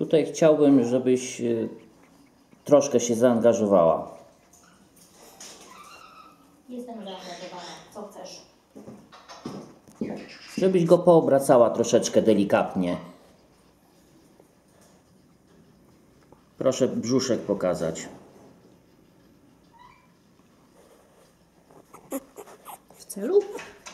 Tutaj chciałbym, żebyś troszkę się zaangażowała. Jestem zaangażowana. Co chcesz? Żebyś go poobracała troszeczkę delikatnie. Proszę brzuszek pokazać. W celu?